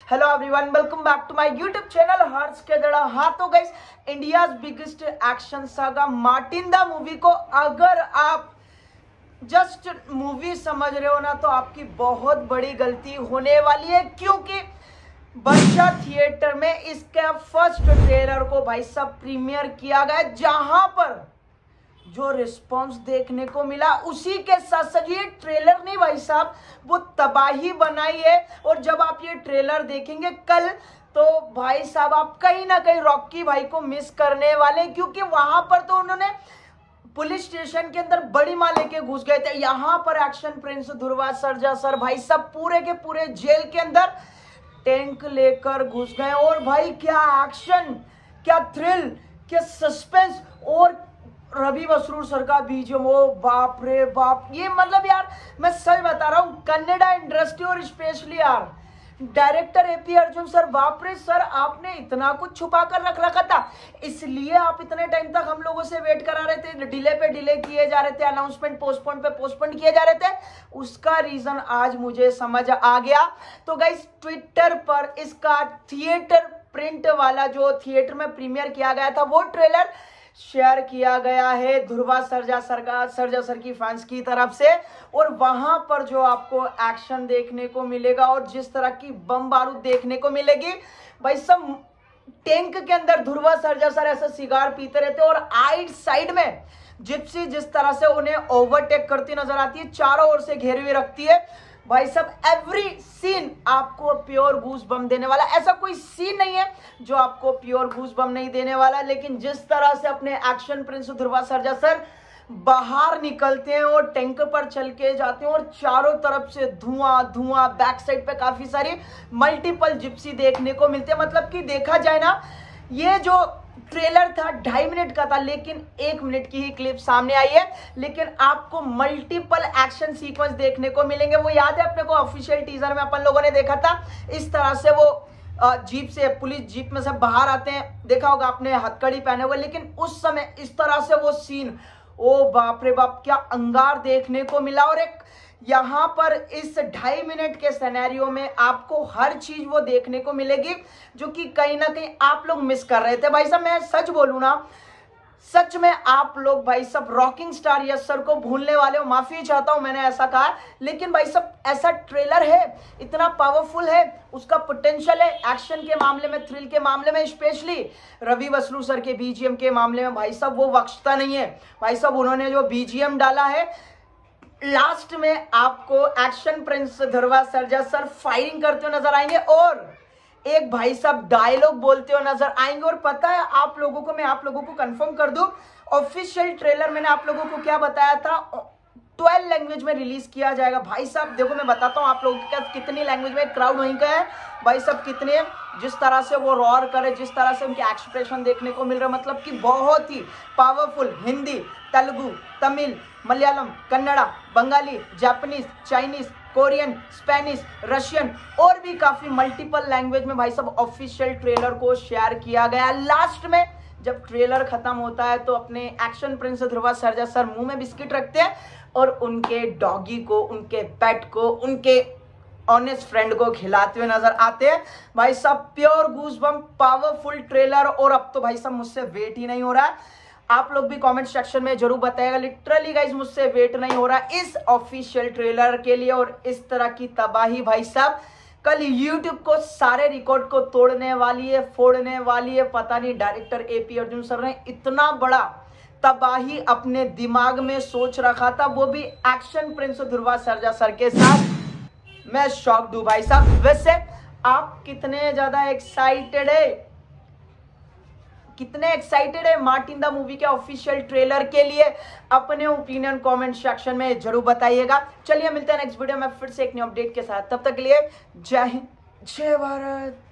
Hello everyone, welcome back to my YouTube channel Harsh के जड़ा। हाँ तो guys, India's biggest action saga Martin the movie को अगर आप जस्ट मूवी समझ रहे हो ना तो आपकी बहुत बड़ी गलती होने वाली है, क्योंकि बच्चा थिएटर में इसका फर्स्ट ट्रेलर को भाई साहब प्रीमियर किया गया, जहां पर जो रिस्पांस देखने को मिला उसी के साथ साथ ये ट्रेलर नहीं भाई साहब, वो तबाही बनाई है। और जब आप ये ट्रेलर देखेंगे कल तो भाई साहब आप कहीं ना कहीं रॉकी भाई को मिस करने वाले, क्योंकि वहां पर तो उन्होंने पुलिस स्टेशन के अंदर बड़ी माँ लेके घुस गए थे। यहां पर action Prince Dhruva Sarja sir भाई साहब पूरे के पूरे जेल के अंदर टैंक लेकर घुस गए। और भाई क्या एक्शन, क्या थ्रिल, क्या सस्पेंस, और रवि बसरूर सर का बीजीएम, ओ बाप रे बाप। ये मतलब यार मैं सच बता रहा हूँ, कन्नड़ा इंडस्ट्री और स्पेशली यार डायरेक्टर एपी अर्जुन सर, बाप रे सर, आपने इतना कुछ छुपा कर रख रखा था, इसलिए आप इतने टाइम तक हम लोगों से वेट करा रहे थे, डिले पे डिले किए जा रहे थे, अनाउंसमेंट पोस्टपोन पे पोस्टपोन किए जा रहे थे। उसका रीजन आज मुझे समझ आ गया। तो गाइस, ट्विटर पर इसका थिएटर प्रिंट वाला जो थिएटर में प्रीमियर किया गया था वो ट्रेलर शेयर किया गया है ध्रुवा सर्जा सर की फैंस की तरफ से। और वहां पर जो आपको एक्शन देखने को मिलेगा और जिस तरह की बम बारूद देखने को मिलेगी भाई सब, टैंक के अंदर ध्रुवा सर्जा सर ऐसे सिगार पीते रहते और आइड साइड में जिप्सी जिस तरह से उन्हें ओवरटेक करती नजर आती है, चारों ओर से घेरे हुए रखती है भाई सब। एवरी सीन आपको प्योर गूज बम देने वाला, ऐसा कोई सीन नहीं है जो आपको प्योर गूज बम नहीं देने वाला। लेकिन जिस तरह से अपने action Prince Dhruva Sarja sir बाहर निकलते हैं और टैंक पर चल के जाते हैं और चारों तरफ से धुआं धुआं, बैक साइड पे काफी सारी मल्टीपल जिप्सी देखने को मिलते हैं। मतलब कि देखा जाए ना, ये जो ट्रेलर था 2.5 मिनट का था, लेकिन 1 मिनट की ही क्लिप सामने आई है, लेकिन आपको मल्टीपल एक्शन सीक्वेंस देखने को मिलेंगे। वो याद है अपने को ऑफिशियल टीजर में अपन लोगों ने देखा था, इस तरह से वो जीप से, पुलिस जीप में से बाहर आते हैं, देखा होगा आपने, हथकड़ी पहने हुए, लेकिन उस समय इस तरह से वो सीन, ओ बाप रे बाप, क्या अंगार देखने को मिला। और एक यहां पर इस 2.5 मिनट के सिनेरियो में आपको हर चीज वो देखने को मिलेगी जो कि कहीं ना कहीं आप लोग मिस कर रहे थे। भाई साहब मैं सच बोलूं ना, सच में आप लोग भाई सब रॉकिंग स्टार यस सर को भूलने वाले हो। माफी चाहता हूं मैंने ऐसा कहा, लेकिन भाई सब ऐसा ट्रेलर है, इतना पावरफुल है, उसका पोटेंशियल है एक्शन के मामले में, थ्रिल के मामले में, स्पेशली रवि बसरूर सर के बीजीएम के मामले में भाई साहब वो बख्शता नहीं है। भाई साहब उन्होंने जो बीजीएम डाला है, लास्ट में आपको action Prince Dhruva Sarja sir firing करते हुए नजर आएंगे और एक भाई साहब डायलॉग बोलते हुए नजर आएंगे। और पता है आप लोगों को, मैं आप लोगों को कंफर्म कर दूं, ऑफिशियल ट्रेलर मैंने आप लोगों को क्या बताया था, 12 लैंग्वेज में रिलीज किया जाएगा। भाई साहब देखो मैं बताता हूँ आप लोगों के कितनी लैंग्वेज में क्राउड वहीं का है भाई साहब, कितने, जिस तरह से वो रॉर करे, जिस तरह से उनके एक्सप्रेशन देखने को मिल रहा है, मतलब कि बहुत ही powerful. Hindi, Telugu, Tamil, Malayalam, Kannada, Bengali, Japanese, Chinese, Korean, Spanish, Russian और भी काफी मल्टीपल लैंग्वेज में भाई साहब ऑफिशियल ट्रेलर को शेयर किया गया। लास्ट में जब ट्रेलर खत्म होता है तो अपने action Prince Dhruva Sarja sir मुंह में बिस्किट रखते हैं और उनके डॉगी को, उनके पेट को, उनके ऑनेस्ट फ्रेंड को खिलाते हुए नजर आते हैं। भाई साहब प्योर गूज़बम्प पावरफुल ट्रेलर। और अब तो भाई साहब मुझसे वेट ही नहीं हो रहा है, आप लोग भी कमेंट सेक्शन में जरूर बताइएगा। लिटरली गाइस मुझसे वेट नहीं हो रहा इस ऑफिशियल ट्रेलर के लिए। और इस तरह की तबाही भाई साहब कल YouTube को सारे रिकॉर्ड को तोड़ने वाली है, फोड़ने वाली है। पता नहीं डायरेक्टर एपी अर्जुन सर ने इतना बड़ा तबाही अपने दिमाग में सोच रखा था, वो भी action Prince Dhruva Sarja sir के साथ। मैं शॉक हूं भाई साहब। वैसे आप कितने ज्यादा एक्साइटेड है, कितने एक्साइटेड है मार्टिन द मूवी के ऑफिशियल ट्रेलर के लिए? अपने ओपिनियन कमेंट सेक्शन में जरूर बताइएगा। चलिए मिलते हैं नेक्स्ट वीडियो में फिर से एक न्यू अपडेट के साथ, तब तक के लिए जय हिंद, जय भारत।